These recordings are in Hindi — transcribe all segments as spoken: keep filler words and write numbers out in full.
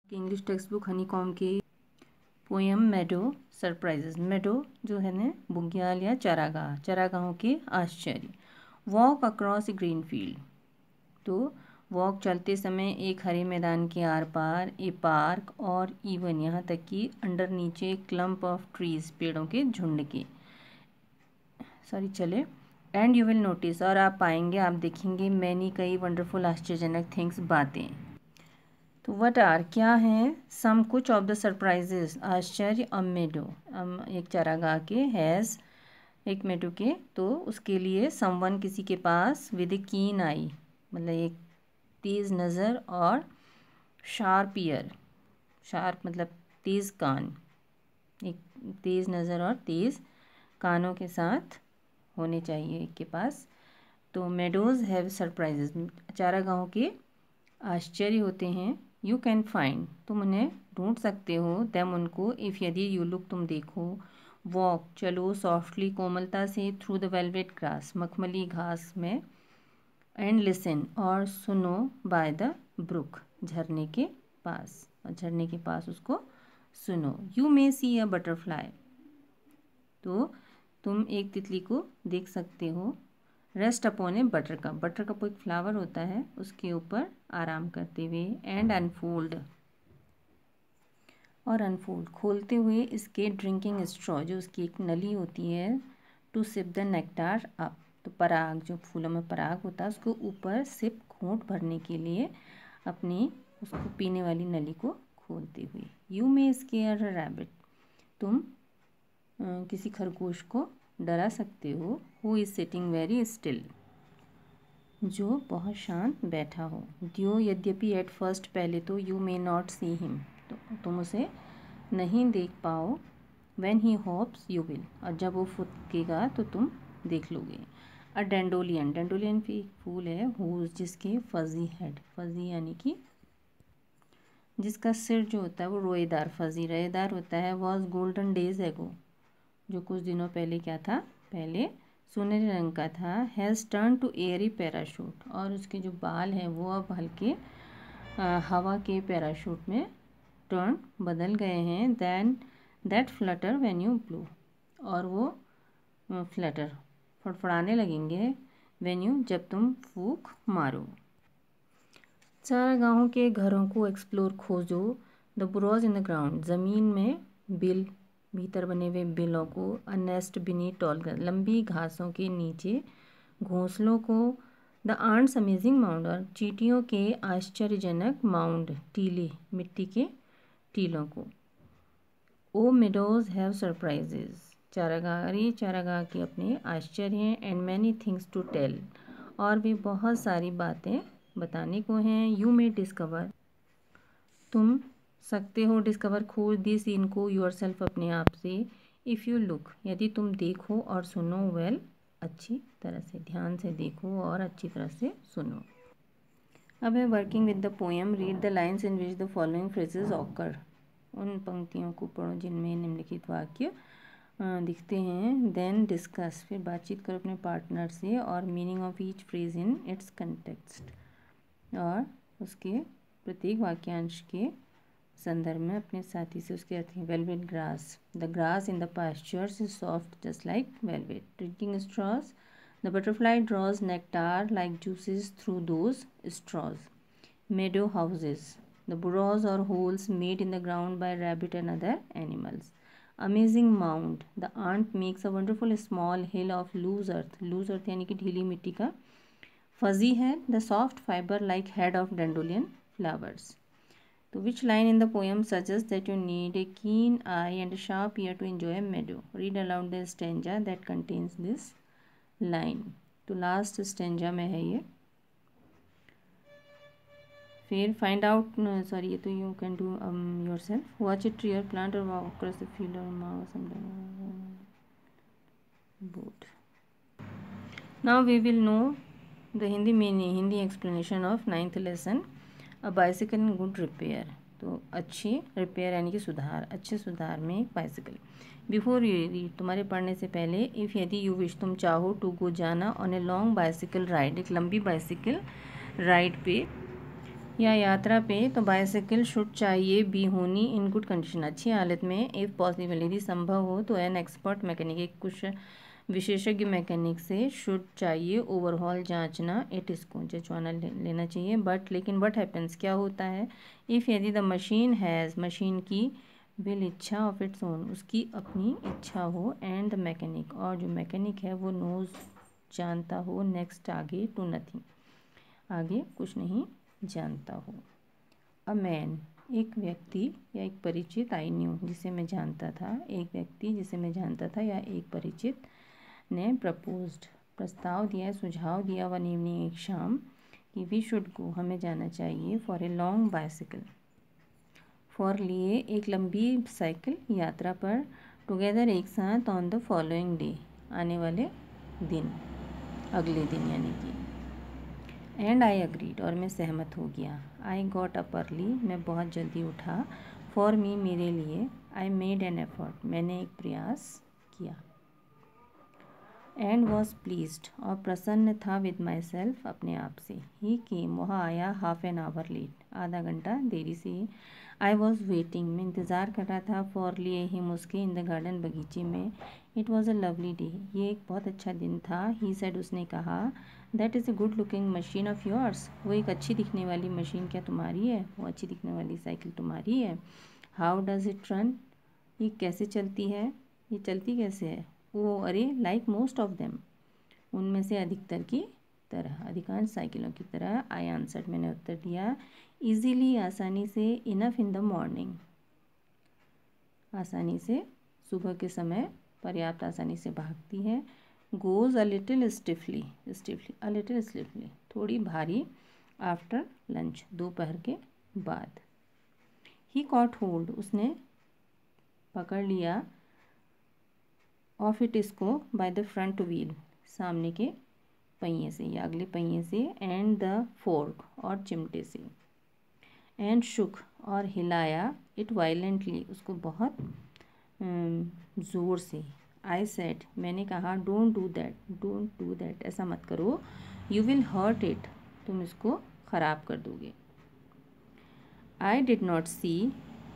इंग्लिश टेक्स्ट बुक हनीकॉम की पोएम मेडो सरप्राइजेस। मेडो जो है ना बुग्याल या चारागाह, चारागाहों के आश्चर्य। Walk across a green field, तो वॉक चलते समय एक हरे मैदान के आर पार, ए पार्क और इवन यहाँ तक कि अंडर नीचे क्लम्प ऑफ ट्रीज, पेड़ों के झुंड के सॉरी चले। एंड यू विल नोटिस, और आप पाएंगे, आप देखेंगे, मैनी कई वंडरफुल आश्चर्यजनक थिंग्स, बातें। तो व्हाट आर क्या हैं, सम कुछ ऑफ द सरप्राइजेस आश्चर्य अ मेडो, एक चारागाह के, हैज़ एक मेडो के, तो उसके लिए समवन किसी के पास, विद ए कीन आई मतलब एक तेज़ नज़र, और शार्प ईयर, शार्प मतलब तेज़ कान, एक तेज़ नज़र और तेज़ कानों के साथ होने चाहिए एक के पास। तो मेडोज़ हैव सरप्राइजेस, चारागाहों के आश्चर्य होते हैं। यू कैन फाइंड, तुम उन्हें ढूंढ सकते हो, देम उनको, इफ़ यदि यू लुक तुम देखो, वॉक चलो, सॉफ्टली कोमलता से, थ्रू द वेलवेट ग्रास मखमली घास में, एंड लिसन और सुनो, बाय द ब्रुक झरने के पास, और झरने के पास उसको सुनो। You may C a butterfly, तो तुम एक तितली को देख सकते हो। Rest upon a buttercup, buttercup एक फ्लावर होता है, उसके ऊपर आराम करते हुए। एंड अनफोल्ड, और अनफोल्ड खोलते हुए इसके ड्रिंकिंग स्ट्रॉ, जो उसकी एक नली होती है, to sip the nectar up, तो पराग, जो फूलों में पराग होता है उसको ऊपर सिप घूंट भरने के लिए अपनी उसको पीने वाली नली को खोलते हुए। You may scare a rabbit, तुम आ, किसी खरगोश को डरा सकते हो। Who is sitting very still, जो बहुत शांत बैठा हो। दियो यद्यपि, एट फर्स्ट पहले तो, you may not see him, तो तुम उसे नहीं देख पाओ। When he hopes you will, और जब वो फुदकेगा तो तुम देख लोगे। अ डेंडोलियन, डेंडोलियन भी एक फूल है, हुज जिसके फजी हेड, फजी यानी कि जिसका सिर जो होता है वो रोएदार, फजी रोएदार होता है। वॉज गोल्डन डेज एगो, जो कुछ दिनों पहले क्या था, पहले सुनहरे रंग का था। Has turn to airy parachute, और उसके जो बाल हैं वो अब हल्के हवा के पैराशूट में टर्न बदल गए हैं। Then that flutter when you blow, और वो फ्लटर फड़फड़ाने लगेंगे, व्हेन यू जब तुम फूंक मारो। चारागाहों के घरों को एक्सप्लोर खोजो। The burrows in the ground, ज़मीन में बिल, भीतर बने हुए बिलों को। अ नेस्ट बिनी टॉल, लंबी घासों के नीचे घोंसलों को। द आंट्स अमेजिंग माउंड, और चींटियों के आश्चर्यजनक माउंड, टीले, मिट्टी के टीलों को। ओ मेडोज हैव सरप्राइजेज, चारागाह, चारागाह के अपने आश्चर्य हैं। And many things to tell, और भी बहुत सारी बातें बताने को हैं। यू मे डिस्कवर, तुम सकते हो, डिस्कवर खोज, दिस इनको, योर सेल्फ अपने आप से। इफ़ यू लुक, यदि तुम देखो और सुनो, वेल अच्छी तरह से, ध्यान से देखो और अच्छी तरह से सुनो। अब है working with the poem. Read the lines in which the following phrases occur, उन पंक्तियों को पढ़ो जिनमें निम्नलिखित वाक्य दिखते हैं। देन डिस्कस, फिर बातचीत करो अपने पार्टनर से, और meaning of each phrase in its context, और उसके प्रत्येक वाक्यांश के संदर्भ में अपने साथी से उसके अर्थ हैं। Velvet grass, the grass in the pastures is soft just like velvet. Drinking straws, the butterfly draws nectar like juices through those straws. Meadow houses, the burrows or holes made in the ground by rabbit and other animals. Amazing mound, the ant makes a wonderful small hill of loose earth, loose earth यानी कि ढीली मिट्टी का। fuzzy head, the soft fiber like head of dandelion flowers. तो which line in the poem suggests that you need a keen eye and a sharp ear to enjoy a meadow? Read aloud the stanza that contains this line. तो लास्ट स्टेंजा में है ये। फिर फाइंड आउट, सॉरी ये तो you can do yourself. Watch a tree और प्लांट और वॉक अक्रॉस द फील्ड और mouse boat. Now we will know the Hindi meaning, Hindi explanation of ninth lesson. A bicycle in good repair, तो अच्छी रिपेयर यानी कि सुधार, अच्छे सुधार में बाइसिकल। बिफोर यू रीड, तुम्हारे पढ़ने से पहले। इफ़ यदि यू विश, तुम चाहो, टू गो जाना, on a long bicycle ride, एक लंबी बाइसिकल राइड पे। या यात्रा पे, तो बाइसाइकिल शुड चाहिए बी होनी इन गुड कंडीशन, अच्छी हालत में। इफ़ पॉसिबल, यदि संभव हो, तो एन एक्सपर्ट मैकेनिक, एक कुछ विशेषज्ञ मैकेनिक से शुड चाहिए ओवरहॉल, जांचना, इट इसको जचवाना ले, लेना चाहिए। बट लेकिन वट हैपन्स, क्या होता है, इफ़ यदि द मशीन हैज़, मशीन की विल, इच्छा ऑफ इट्स ओन, उसकी अपनी इच्छा हो, एंड द मैकेनिक, और जो मैकेनिक है वो नोज, जानता हो, नेक्स्ट आगे, टू नथिंग, आगे कुछ नहीं जानता हो। अ मैन, एक व्यक्ति या एक परिचित, आई न्यू, जिसे मैं जानता था, एक व्यक्ति जिसे मैं जानता था या एक परिचित ने प्रपोज्ड, प्रस्ताव दिया, सुझाव दिया, वन इवनिंग, एक शाम, कि वी शुड गो, हमें जाना चाहिए, for a long bicycle, for लिए एक लंबी साइकिल यात्रा पर, टुगेदर एक साथ, ऑन द फॉलोइंग डे, आने वाले दिन, अगले दिन यानी कि। एंड आई अग्रीड, और मैं सहमत हो गया। आई गॉट अप अर्ली, मैं बहुत जल्दी उठा। फॉर मी, मेरे लिए। आई मेड एन एफर्ट, मैंने एक प्रयास किया। एंड वॉज प्लीज्ड, और प्रसन्न था, विद माई सेल्फ, अपने आप से। ही केम, वह आया, हाफ एन आवर लेट, आधा घंटा देरी से। आई वॉज वेटिंग, मैं इंतज़ार कर रहा था, फॉर लिए हिम, उसके, इन द गार्डन, बगीचे में। It was a lovely day, ये एक बहुत अच्छा दिन था। ही सेड, उसने कहा, that is a good looking machine of yours, वो एक अच्छी दिखने वाली मशीन क्या तुम्हारी है, वो अच्छी दिखने वाली साइकिल तुम्हारी है। हाउ डज़ इट रन, ये कैसे चलती है, ये चलती कैसे है। वो, अरे, लाइक मोस्ट ऑफ देम, उनमें से अधिकतर की तरह, अधिकांश साइकिलों की तरह। आई आंसर्ड, मैंने उत्तर दिया। ईजीली, आसानी से। इनफ इन द मॉर्निंग, आसानी से, सुबह के समय, पर्याप्त आसानी से भागती है। Goes a little stiffly, stiffly, a little stiffly, थोड़ी भारी। आफ्टर लंच, दोपहर के बाद। ही कॉट होल्ड, उसने पकड़ लिया, ऑफ इट, इसको, बाय द फ्रंट व्हील, सामने के पहिए से या अगले पहिए से। एंड द फोर्क, और चिमटे से। एंड शुक, और हिलाया, इट वायलेंटली, उसको बहुत ज़ोर से। आई सेड, मैंने कहा, don't do that, don't do that, ऐसा मत करो। यू विल हर्ट इट, तुम इसको ख़राब कर दोगे। आई डिड नॉट सी,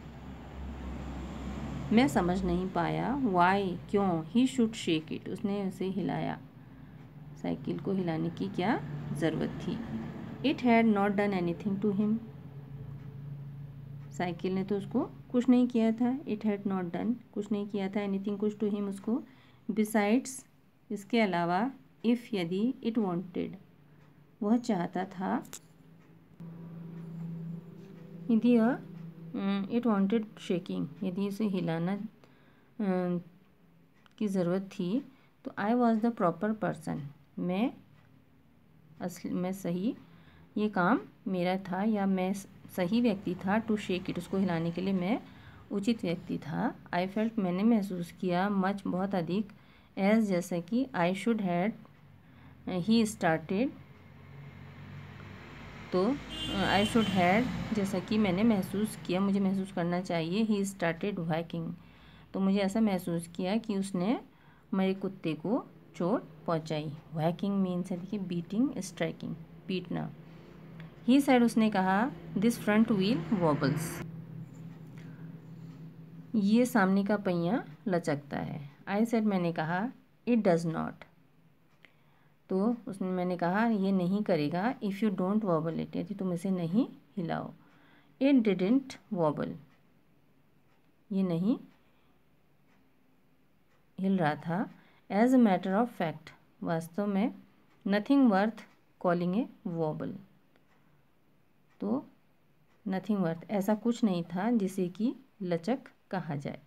मैं समझ नहीं पाया। वाई, क्यों। ही शुड शेक इट, उसने उसे हिलाया, साइकिल को हिलाने की क्या ज़रूरत थी। It had not done anything to him, साइकिल ने तो उसको कुछ नहीं किया था। इट हैड नॉट डन, कुछ नहीं किया था, एनीथिंग, कुछ, टू हिम, उसको। बिसाइड्स, इसके अलावा। इफ़, यदि। इट वांटेड, वह चाहता था। यदि इट वांटेड शेकिंग, यदि उसे हिलाना uh, की ज़रूरत थी, तो I was the proper person, मैं असली, मैं सही, ये काम मेरा था, या मैं सही व्यक्ति था। टू शेक इट, उसको हिलाने के लिए मैं उचित व्यक्ति था। आई फेल्ट, मैंने महसूस किया। मच, बहुत अधिक। एज, जैसा कि। I should had, he started, तो आई शुड हैड, जैसा कि मैंने महसूस किया, मुझे महसूस करना चाहिए। ही स्टार्टेड वैकिंग, तो मुझे ऐसा महसूस किया कि उसने मेरे कुत्ते को चोट पहुंचाई। वैकिंग मीन्स है देखिए बीटिंग, स्ट्राइकिंग, पीटना। ही सेड, उसने कहा, दिस फ्रंट व्हील वॉबल्स, ये सामने का पहिया लचकता है। आई सेड, मैंने कहा, इट डज नॉट, तो उसने, मैंने कहा, ये नहीं करेगा। If you don't wobble it, यदि तुम इसे नहीं हिलाओ। इट डिडेंट वॉबल, ये नहीं हिल रहा था। As a matter of fact, वास्तव में। Nothing worth calling a wobble, तो नथिंग वर्थ, ऐसा कुछ नहीं था जिसे कि लचक कहा जाए।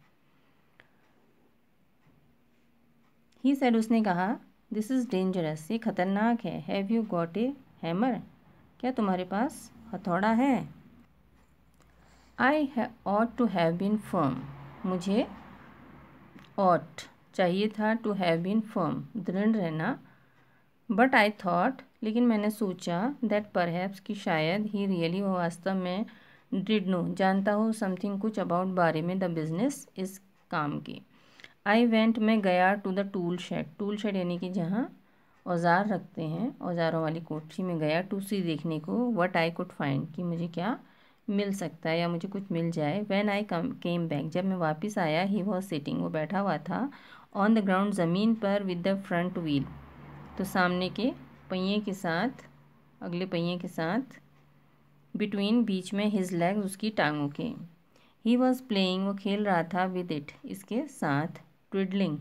ही सेड, उसने कहा, दिस इज़ डेंजरस, ये खतरनाक है। Have you got a hammer, क्या तुम्हारे पास हथौड़ा है। I ought to have been firm, मुझे ऑट चाहिए था, टू हैव बीन फर्म, दृढ़ रहना। बट आई थॉट, लेकिन मैंने सोचा, दैट परहैप्स, कि शायद, ही रियली, वो वास्तव में, डिड नो, जानता हो, समथिंग, कुछ, अबाउट, बारे में, द बिजनेस, इस काम की। आई वेंट, मैं गया, to the tool shed, tool shed यानी कि जहाँ औजार रखते हैं, औजारों वाली कोठरी में गया टू सी देखने को व्हाट आई कुड फाइंड कि मुझे क्या मिल सकता है या मुझे कुछ मिल जाए। When I come came back जब मैं वापस आया ही वॉज सिटिंग वो बैठा हुआ था ऑन द ग्राउंड ज़मीन पर विद द फ्रंट व्हील तो सामने के पहिए के साथ, अगले पहिए के साथ, बिटवीन बीच में हिज लेग्स उसकी टांगों के। ही वॉज प्लेइंग वो खेल रहा था विद इट इसके साथ, ट्विडलिंग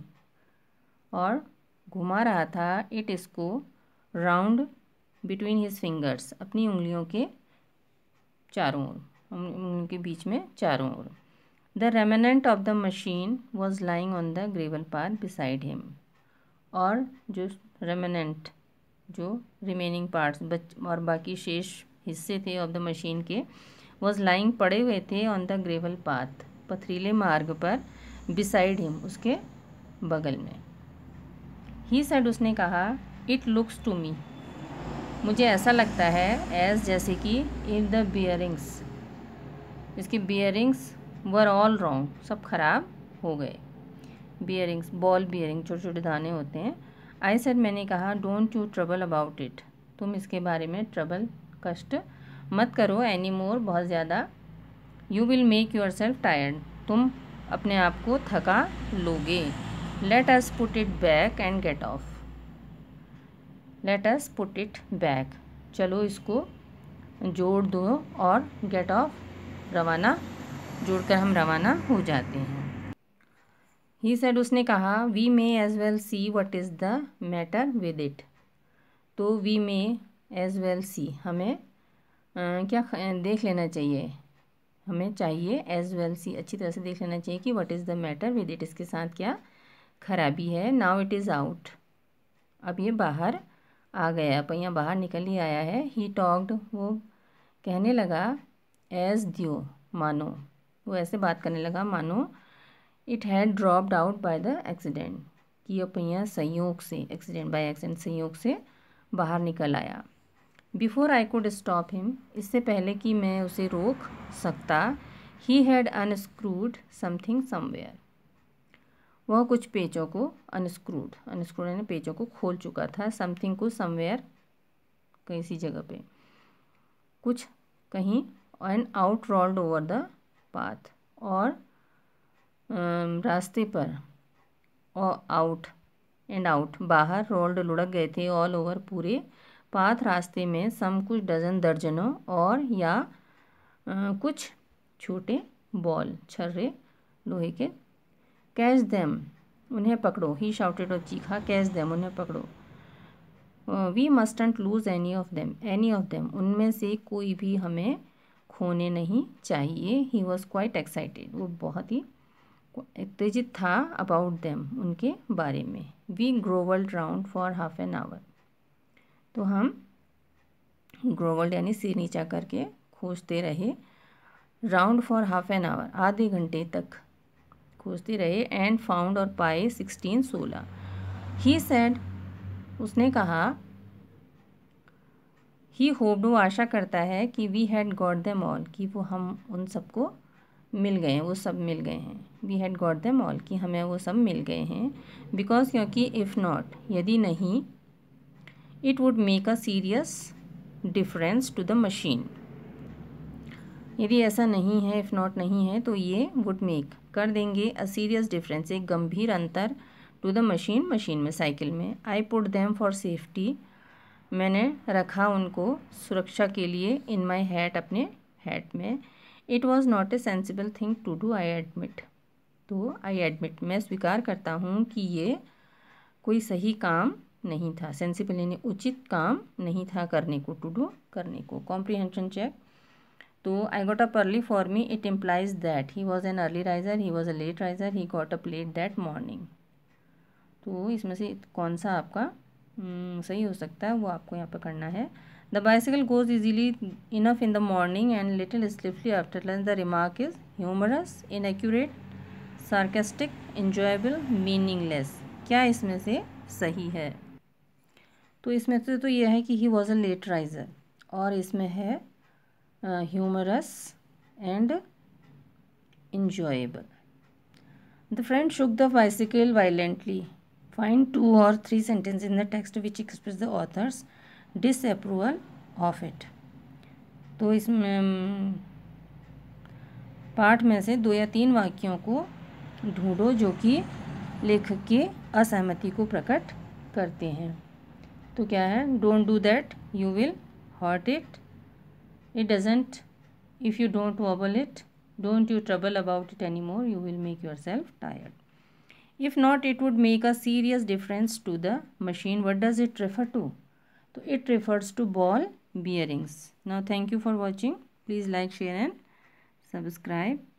और घुमा रहा था इट इसको राउंड बिटवीन हिज फिंगर्स अपनी उंगलियों के चारों ओर, उंगलियों के बीच में चारों ओर। The remnant of the machine was lying on the gravel path beside him और जो रेमेनेंट जो रिमेनिंग पार्ट्स बच और बाकी शेष हिस्से थे ऑफ द मशीन के वॉज लाइंग पड़े हुए थे ऑन द ग्रेवल पाथ पथरीले मार्ग पर बिसाइड हिम उसके बगल में। ही सेड उसने कहा इट लुक्स टू मी मुझे ऐसा लगता है एज जैसे कि इफ द बियरिंग्स इसके बियरिंग्स वर ऑल रॉन्ग सब खराब हो गए। बियरिंग्स बॉल बियरिंग छोटे छोटे दाने होते हैं। आई सेड मैंने कहा don't you trouble about it तुम इसके बारे में ट्रबल कष्ट मत करो एनी मोर बहुत ज़्यादा। You will make yourself tired तुम अपने आप को थका लोगे। Let us put it back and get off let us put it back चलो इसको जोड़ दो और गेट ऑफ रवाना जोड़कर हम रवाना हो जाते हैं। ही सेड उसने कहा we may as well see what is the matter with it तो we may as well see हमें आ, क्या देख लेना चाहिए हमें चाहिए एज वेल सी अच्छी तरह से देख लेना चाहिए कि what is the matter with it इसके साथ क्या खराबी है। नाउ इट इज़ आउट अब ये बाहर आ गया पहिया बाहर निकल ही आया है। ही टॉक्ड वो कहने लगा एज दियो मानो वो ऐसे बात करने लगा मानो it had dropped out by the accident कि यह पहिया संयोग से एक्सीडेंट बाय एक्सीडेंट संयोग से बाहर निकल आया। Before I could stop him इससे पहले कि मैं उसे रोक सकता he had unscrewed something somewhere वह कुछ पेचों को अनस्क्रूड अनस्क्रूड यानी पेचों को खोल चुका था समथिंग को समवेयर किसी जगह पे कुछ कहीं and out rolled over the path और रास्ते पर और आउट एंड आउट बाहर रोल्ड लुढ़क गए थे ऑल ओवर पूरे पाथ रास्ते में सम कुछ डजन दर्जनों और या आ, कुछ छोटे बॉल छर्रे लोहे के। कैच देम उन्हें पकड़ो ही शाउटेड और चीखा कैच देम उन्हें पकड़ो। We mustn't lose any of them any of them उनमें से कोई भी हमें खोने नहीं चाहिए। ही वॉज क्वाइट एक्साइटेड वो बहुत ही उत्तेजित था अबाउट देम उनके बारे में। We grovelled round for half an hour तो हम ग्रोवल्ड यानी सिर नीचा करके खोजते रहे round for half an hour आधे घंटे तक खोजते रहे एंड फाउंड और पाए सिक्सटीन सोलह। ही सेड उसने कहा ही होप्ड वो आशा करता है कि we had got them all कि वो हम उन सबको मिल गए हैं वो सब मिल गए हैं। We had got them all कि हमें वो सब मिल गए हैं बिकॉज क्योंकि इफ़ नॉट यदि नहीं it would make a serious difference to the machine यदि ऐसा नहीं है इफ़ नॉट नहीं है तो ये वुड मेक कर देंगे अ सीरियस डिफरेंस एक गंभीर अंतर टू द मशीन मशीन में साइकिल में। I put them for safety मैंने रखा उनको सुरक्षा के लिए इन माई हैट अपने हैट में। It was not a sensible thing to do I admit तो आई एडमिट मैं स्वीकार करता हूँ कि ये कोई सही काम नहीं था सेंसिबल यानी उचित काम नहीं था करने को टू डू करने को। कॉम्प्रीहेंशन चेक तो I got up early for me it implies that he was an early riser he was a late riser he got up late that morning तो इसमें से कौन सा आपका hmm, सही हो सकता है वो आपको यहाँ पर करना है। The bicycle goes easily enough in the morning and little sleepily after lunch the remark is humorous inaccurate sarcastic enjoyable meaningless क्या इसमें से सही है तो इसमें से तो यह है कि he was a late riser और इसमें है humorous and enjoyable. The friend shook the bicycle violently Find two or three sentences in the text which express the author's disapproval of it. तो इसमें पाठ में से दो या तीन वाक्यों को ढूंढो जो कि लेखक की असहमति को प्रकट करते हैं. तो क्या है? Don't do that, you will hurt it. It doesn't, if you don't wobble it, don't you trouble about it any more, you will make yourself tired. If not, it would make a serious difference to the machine. What does it refer to? So it refers to ball bearings. Now thank you for watching. Please like, share and subscribe.